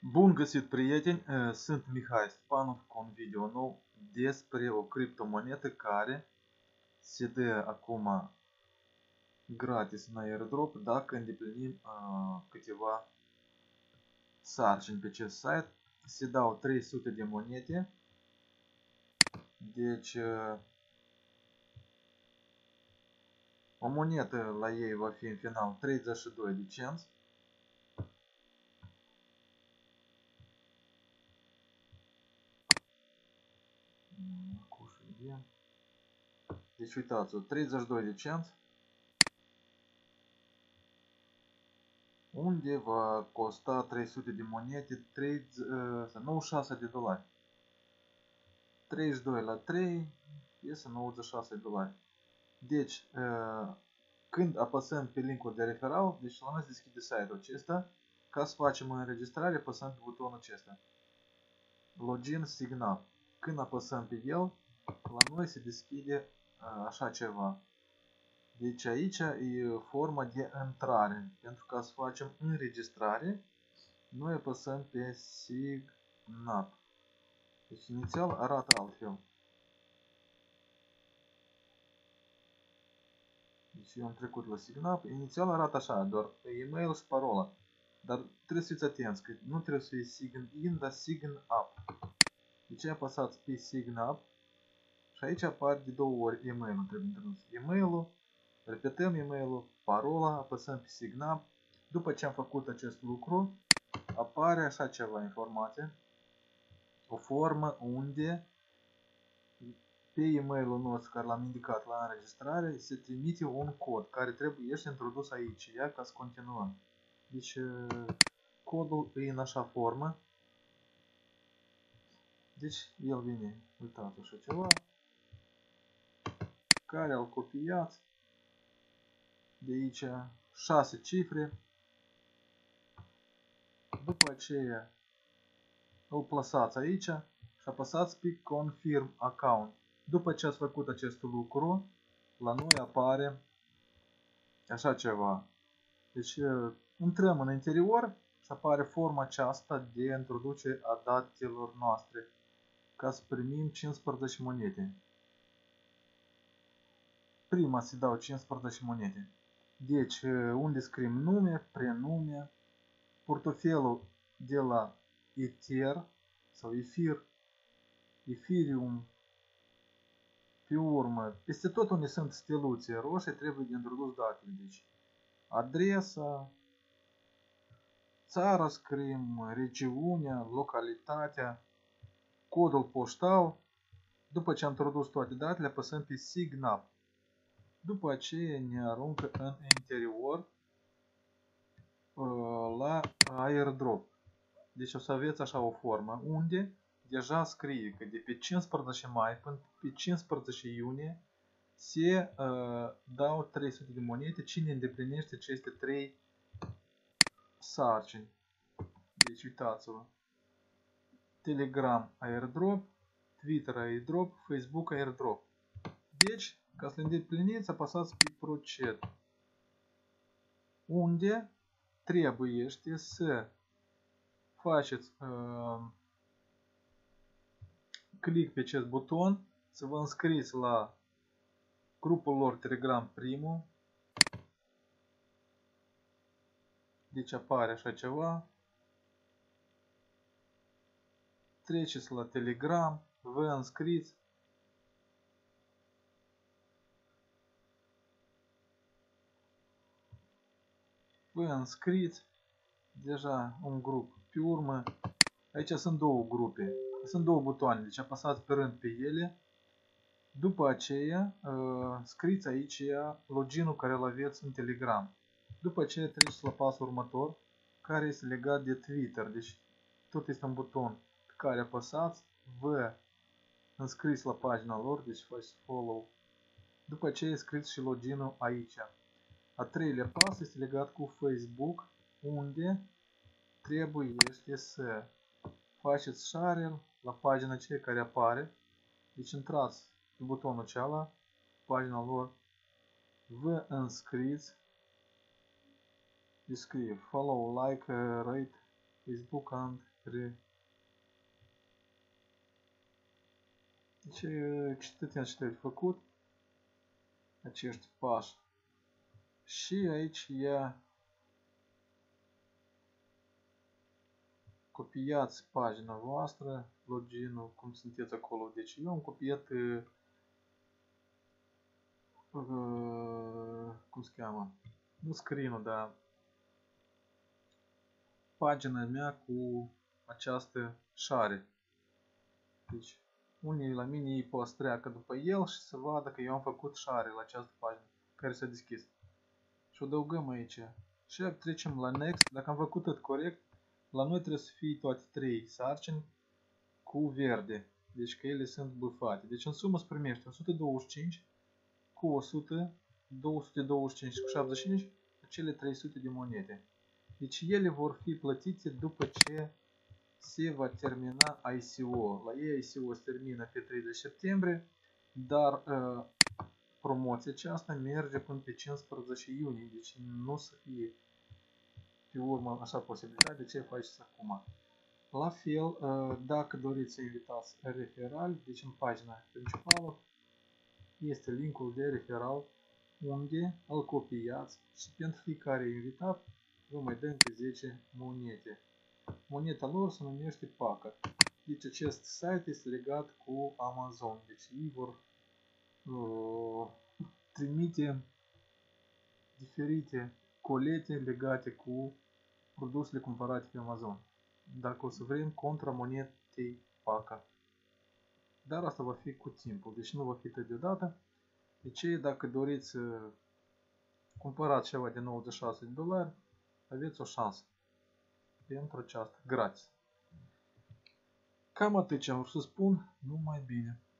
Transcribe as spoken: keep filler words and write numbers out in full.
Bun găsit, prieteni! Sunt Mihai Stepanov cu un video nou despre o criptomonetă care se dă acum gratis în airdrop dacă îndeplinim uh, câteva sarcini pe acest site. Se dau trei sute de monede. Deci uh, o monedă la ei va fi în final treizeci și doi de cenți. Deci uitați-vă, treizeci și doi de cenți, unde va costa trei sute de monede, nouăzeci și șase de dolari. treizeci și doi la trei este nouăzeci și șase de dolari. Deci, când apăsăm pe linkul de referal, deci la noi se deschide site-ul acesta. Ca să facem înregistrare, apăsăm pe butonul acesta. Login Sign Up. Când apăsăm pe el, la noi se deschide așa ceva. Deci aici e forma de intrare. Pentru ca să facem înregistrare, noi apăsăm pe Sign Up. Deci inițial arată altfel. Deci eu am trecut la Sign Up. Inițial arată așa, doar e-mail și parola. Dar trebuie să fiți atenți, că nu trebuie să fie Sign In, dar Sign Up. Deci apăsați pe Sign Up și aici apare de două ori e-mailul trebuie introdus. E-mailul, repetăm e-mailul, parola, apăsăm pe Sign Up. După ce am făcut acest lucru, apare așa ceva informație. O formă unde pe e-mailul nostru care l-am indicat la înregistrare se trimite un cod care trebuie să introdus aici, ia ca să continuăm. Deci codul e în așa formă. Deci el vine, uitați așa ceva, care îl copiați de aici, șase cifre. După aceea îl plasați aici și apăsați pe Confirm Account. După ce ați făcut acest lucru, la noi apare așa ceva. Deci intrăm în interior și apare forma aceasta de introducere a datelor noastre ca să primim cincisprezece monede. Prima se dau cincisprezece monede. Deci unde scriem nume, prenume, portofelul de la Ether sau Ether, Ethereum. Pe urmă, peste tot unde sunt steluțe roșii trebuie de introdus datele. Deci adresa, țara scriem, regiunea, localitatea, codul poștal. După ce am introdus toate datele, apăsăm pe Sign Up. După aceea ne aruncă în interior la airdrop. Deci o să aveți așa o formă unde deja scrie că de pe cincisprezece mai până pe cincisprezece iunie se uh, dau trei sute de monede cine îndeplinește aceste trei sarcini. Deci uitați-vă. Telegram airdrop, Twitter airdrop, Facebook airdrop. Deci, ca să le îndepliniți, apăsați pe Proced. Unde trebuie să faceți uh, click pe acest buton, să vă înscrieți la grupul lor Telegram primul. Deci apare așa ceva. Treceți la Telegram, vă înscrieți. Vă înscrieți. Deja un grup. Pe urmă, aici sunt două grupe. Sunt două butoane, deci apăsați pe rând pe ele. După aceea, uh, scrieți aici loginul care îl aveți în Telegram. După aceea treceți la pasul următor, care este legat de Twitter. Deci tot este un buton pe care apăsați, vă înscrieți la pagina lor, deci faceți follow. După aceea scrieți și loginul aici. A treilea pas este legat cu Facebook, unde trebuie să faceți share la pagina aceea care apare. Deci intrați pe butonul acela, pagina lor, vă înscrieți, descrie follow, like, rate, Facebook and Re... Deci, citiți ce trebuie făcut. Acești pași. Și aici e copiați pagina voastră, login-ul, cum sunteți acolo. Deci eu am copiat uh, cum se cheamă? Nu screen-ul, dar pagina mea cu această șare. Deci unii la mine ei pot să treacă după el și să vadă că eu am făcut șare la această pagină care s-a deschis. Și o adăugăm aici. Și trecem la next. Dacă am făcut tot corect, la noi trebuie să fie toate trei sarcini cu verde. Deci că ele sunt bufate. Deci în sumă se primește o sută douăzeci și cinci cu o sută, două sute douăzeci și cinci cu șaptezeci și cinci, cele trei sute de monede. Deci ele vor fi plătite după ce se va termina I C O. La ei I C O se termină pe treizeci septembrie, dar uh, promoția aceasta merge până pe cincisprezece iunie. Deci nu să fie pe urmă așa posibilitate. De ce faceți acum? La fel, dacă doriți să invitați referali, deci în pagina principală este linkul de referal unde îl copiați și pentru fiecare invitat vă mai dăm pe zece monede. Moneta lor se numește Packer. Deci acest site este legat cu Amazon. Deci ei vor uh, trimite diferite colete legate cu produsele cumpărate pe Amazon. Dacă o să vrem contra monetei Packer. Dar asta va fi cu timpul, deci nu va fi tot deodată. Deci dacă doriți să cumpărați ceva de nouăzeci și șase de dolari, aveți o șansă pentru aceasta, gratis. Cam atât ce am vrut să spun, numai bine.